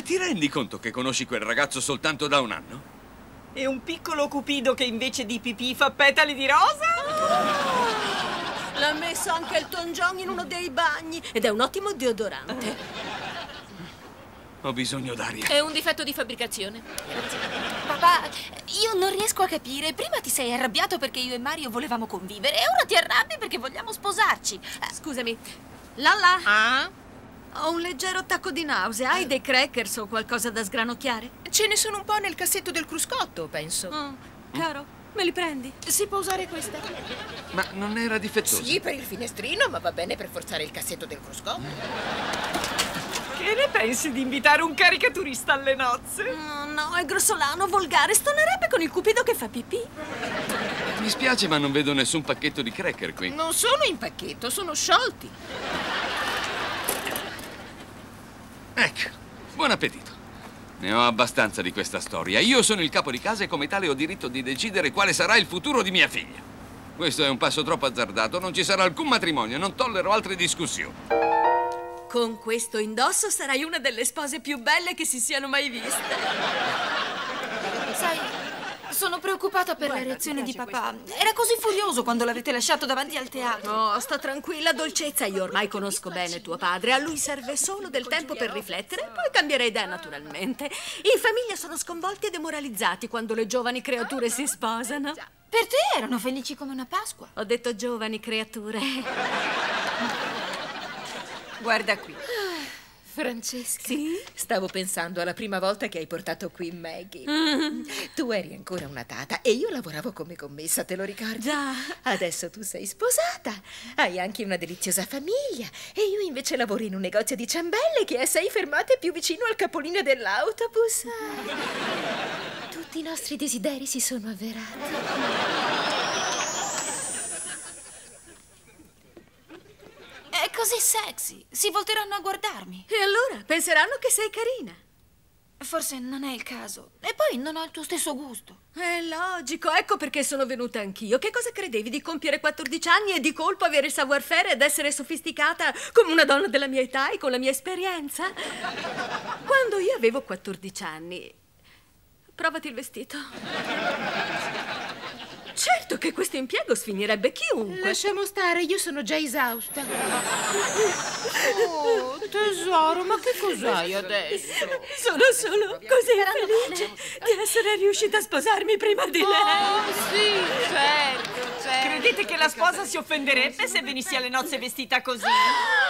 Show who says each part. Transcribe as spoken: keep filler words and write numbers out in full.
Speaker 1: Ti rendi conto che conosci quel ragazzo soltanto da un anno?
Speaker 2: E un piccolo cupido che invece di pipì fa petali di rosa?
Speaker 3: L'ha messo anche il Elton John in uno dei bagni ed è un ottimo deodorante.
Speaker 1: Ho bisogno d'aria.
Speaker 4: È un difetto di fabbricazione.
Speaker 5: Papà, io non riesco a capire. Prima ti sei arrabbiato perché io e Mario volevamo convivere e ora ti arrabbi perché vogliamo sposarci.
Speaker 3: Scusami, Lalla,
Speaker 4: Ah?
Speaker 3: ho un leggero attacco di nausea. Hai dei crackers o qualcosa da sgranocchiare?
Speaker 4: Ce ne sono un po' nel cassetto del cruscotto, penso.
Speaker 3: Oh, caro, me li prendi?
Speaker 4: Si può usare questa?
Speaker 1: Ma non era difettoso?
Speaker 4: Sì, per il finestrino, ma va bene per forzare il cassetto del cruscotto.
Speaker 2: Che ne pensi di invitare un caricaturista alle nozze?
Speaker 3: No, no, è grossolano, volgare, stonerebbe con il cupido che fa pipì.
Speaker 1: Mi spiace, ma non vedo nessun pacchetto di cracker qui.
Speaker 4: Non sono in pacchetto, sono sciolti.
Speaker 1: Ecco, buon appetito. Ne ho abbastanza di questa storia. Io sono il capo di casa e come tale ho diritto di decidere quale sarà il futuro di mia figlia. Questo è un passo troppo azzardato, non ci sarà alcun matrimonio, non tollero altre discussioni.
Speaker 3: Con questo indosso sarai una delle spose più belle che si siano mai viste.
Speaker 5: Sai, sono preoccupata per
Speaker 3: Guarda,
Speaker 5: la reazione
Speaker 3: ti
Speaker 5: di
Speaker 3: piace
Speaker 5: papà. Era così furioso quando l'avete lasciato davanti al teatro.
Speaker 3: Oh, sta tranquilla, dolcezza. Io ormai conosco bene tuo padre. A lui serve solo del tempo per riflettere e poi cambiare idea naturalmente. In famiglia sono sconvolti e demoralizzati quando le giovani creature si sposano.
Speaker 5: Per te erano felici come una Pasqua.
Speaker 3: Ho detto giovani creature.
Speaker 2: Guarda qui.
Speaker 4: Francesca,
Speaker 3: Sì?
Speaker 4: stavo pensando alla prima volta che hai portato qui Maggie. Mm. Tu eri ancora una tata e io lavoravo come commessa, te lo ricordi?
Speaker 3: Già.
Speaker 4: Adesso tu sei sposata, hai anche una deliziosa famiglia e io invece lavoro in un negozio di ciambelle che è a sei fermate più vicino al capolinea dell'autobus. Tutti i nostri desideri si sono avverati.
Speaker 5: È così sexy. Si volteranno a guardarmi.
Speaker 3: E allora penseranno che sei carina.
Speaker 5: Forse non è il caso. E poi non ho il tuo stesso gusto.
Speaker 3: È logico, ecco perché sono venuta anch'io. Che cosa credevi di compiere quattordici anni e di colpo avere il savoir-faire ed essere sofisticata come una donna della mia età e con la mia esperienza? Quando io avevo quattordici anni... Provati il vestito. Certo che questo impiego sfinirebbe chiunque.
Speaker 4: Lasciamo stare, io sono già esausta. Oh, tesoro, ma che cos'hai adesso?
Speaker 3: Sono solo così felice di essere riuscita a sposarmi prima di lei.
Speaker 4: Oh, sì, certo, certo.
Speaker 2: Credete che la sposa si offenderebbe se venissi alle nozze vestita così?